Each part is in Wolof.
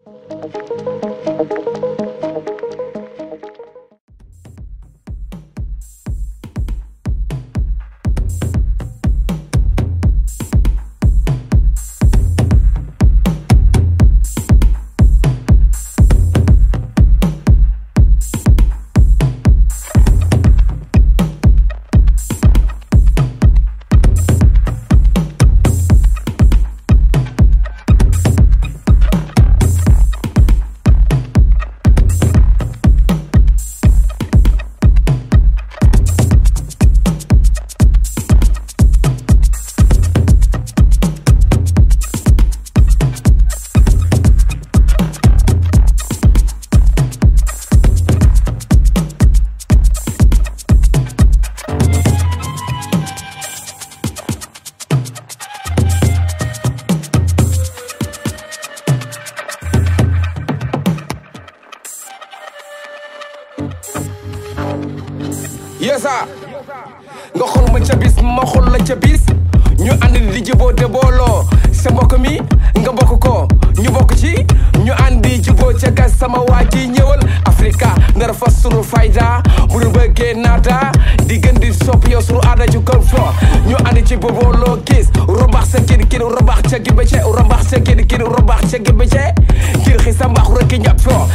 yesa nga xool ma ca bis ma xool la ca bis ñu ànd di jiboo te booloo sa mbokk mi nga bokk ko ñu bokk ci ñu àndi jiboo ca gas sama waa ji ñëwal Afrika nar fa sunu fayda bu ñu bëggee naata di gën di sopp yow sunu aada ju kon fo ñu àndi ci booloo gis rombax sa kii kii rombax ca gi bëcce rombax sa kii kii rombax ca gi bëcce kii xi sa mbax rek ñap fo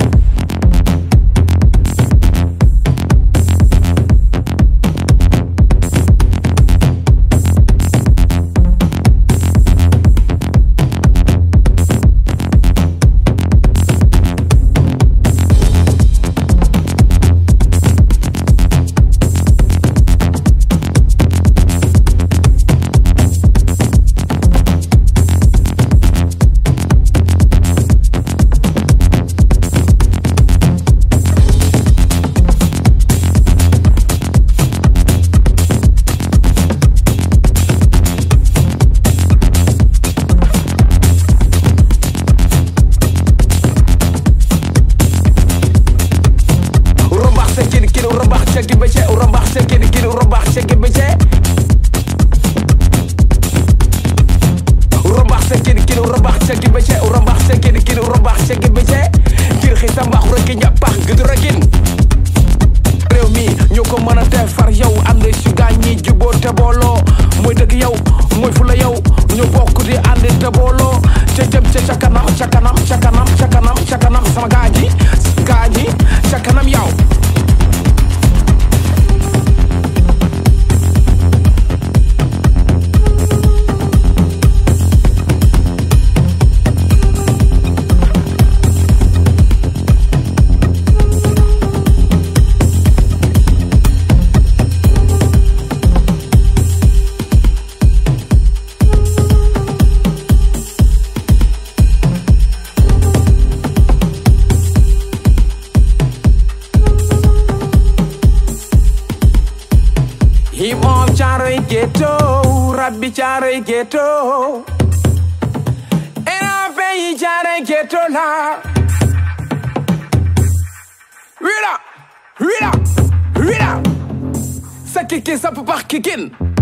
sama gaaji ca kanam yow hip hop Caaroy ghetto, rabbi Caaroy ghetto, and pays Caaroy ghetto la. Rida, rida, rida. Ça kick in, ça peut pas kick in.